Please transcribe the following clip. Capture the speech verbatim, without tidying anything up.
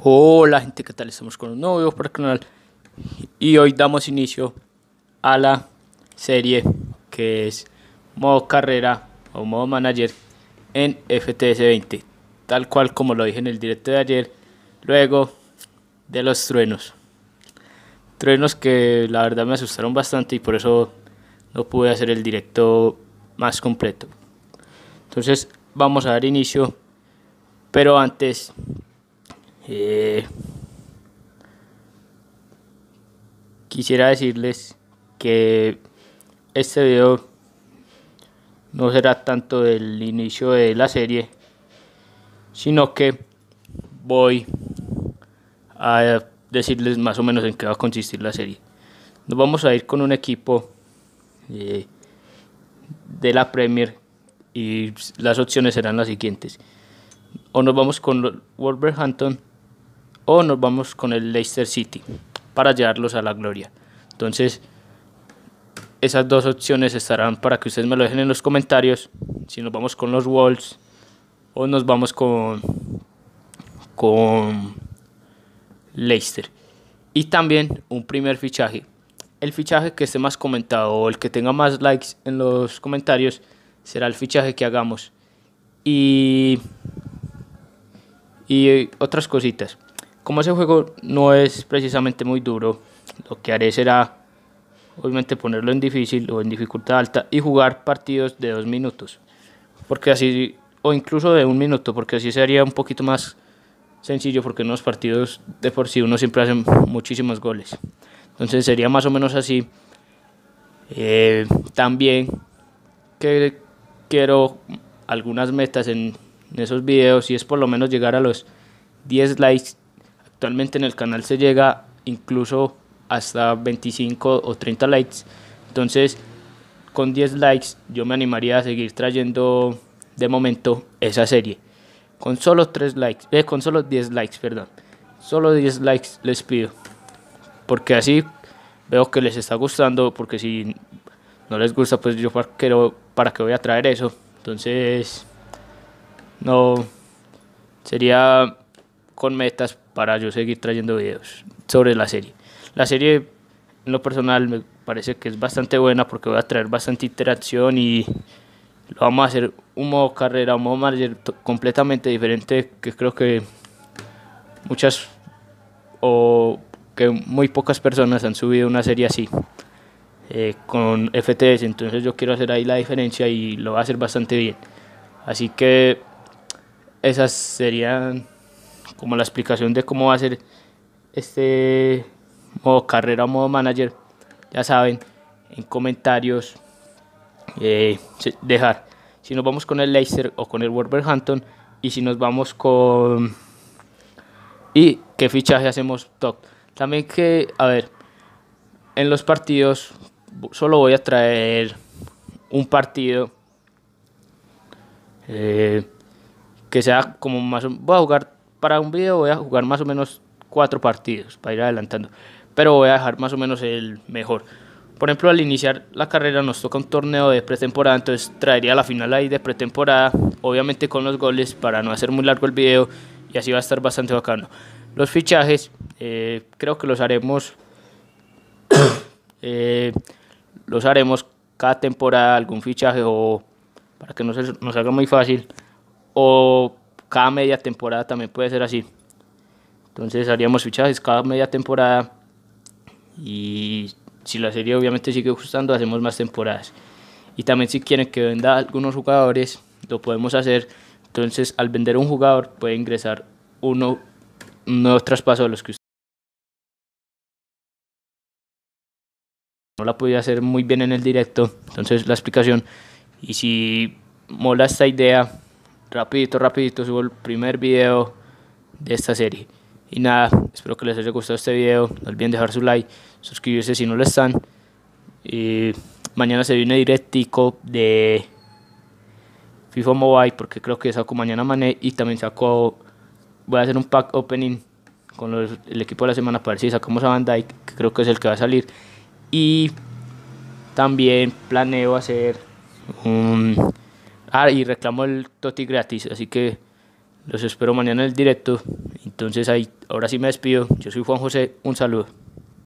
Hola gente, ¿qué tal? Estamos con un nuevo video para el canal y hoy damos inicio a la serie que es modo carrera o modo manager en F T S veinte, tal cual como lo dije en el directo de ayer, luego de los truenos. Truenos que la verdad me asustaron bastante y por eso no pude hacer el directo más completo. Entonces vamos a dar inicio, pero antes... Eh, quisiera decirles que este video no será tanto del inicio de la serie, sino que voy a decirles más o menos en qué va a consistir la serie. Nos vamos a ir con un equipo eh, de la Premier y las opciones serán las siguientes: o nos vamos con Wolverhampton o nos vamos con el Leicester City para llevarlos a la gloria. Entonces esas dos opciones estarán para que ustedes me lo dejen en los comentarios, si nos vamos con los Wolves o nos vamos con con Leicester. Y también un primer fichaje, el fichaje que esté más comentado o el que tenga más likes en los comentarios será el fichaje que hagamos. Y y otras cositas. Como ese juego no es precisamente muy duro, lo que haré será obviamente ponerlo en difícil o en dificultad alta y jugar partidos de dos minutos, porque así, o incluso de un minuto, porque así sería un poquito más sencillo, porque en los partidos de por sí uno siempre hace muchísimos goles. Entonces sería más o menos así. Eh, también que quiero algunas metas en, en esos videos, y es por lo menos llegar a los diez likes. Actualmente en el canal se llega incluso hasta veinticinco o treinta likes. Entonces con diez likes yo me animaría a seguir trayendo de momento esa serie. Con solo tres likes, eh, con solo diez likes, perdón. Solo diez likes les pido, porque así veo que les está gustando, porque si no les gusta, pues yo para qué, para qué voy a traer eso. Entonces no sería con metas para yo seguir trayendo videos sobre la serie. La serie en lo personal me parece que es bastante buena, porque voy a traer bastante interacción y lo vamos a hacer un modo carrera, un modo manager completamente diferente, que creo que muchas o que muy pocas personas han subido una serie así eh, con F T S. Entonces yo quiero hacer ahí la diferencia y lo voy a hacer bastante bien. Así que esas serían como la explicación de cómo va a ser este modo carrera o modo manager. Ya saben, en comentarios eh, dejar si nos vamos con el Leicester o con el Wolverhampton, y si nos vamos con y qué fichaje hacemos top. También que, a ver, en los partidos solo voy a traer un partido eh, que sea como más, voy a jugar para un video, voy a jugar más o menos cuatro partidos para ir adelantando, pero voy a dejar más o menos el mejor. Por ejemplo, al iniciar la carrera nos toca un torneo de pretemporada, entonces traería la final ahí de pretemporada, obviamente con los goles para no hacer muy largo el video, y así va a estar bastante bacano. Los fichajes eh, creo que los haremos eh, los haremos cada temporada, algún fichaje, o para que no se nos haga muy fácil, o cada media temporada también puede ser así. Entonces haríamos fichajes cada media temporada, y si la serie obviamente sigue gustando, hacemos más temporadas. Y también si quieren que venda algunos jugadores, lo podemos hacer. Entonces al vender un jugador puede ingresar uno, un nuevo traspaso de los que usted no la podía hacer muy bien en el directo. Entonces la explicación, y si mola esta idea, rapidito, rapidito subo el primer video de esta serie. Y nada, espero que les haya gustado este video. No olviden dejar su like, suscribirse si no lo están. Y mañana se viene directico de FIFA Mobile, porque creo que saco mañana Mané, y también saco, voy a hacer un pack opening con los, el equipo de la semana para ver si sacamos a Van Dijk, que creo que es el que va a salir. Y también planeo hacer un... Ah, y reclamo el Toti gratis, así que Los espero mañana en el directo. Entonces ahí, ahora sí me despido. Yo soy Juan José. Un saludo.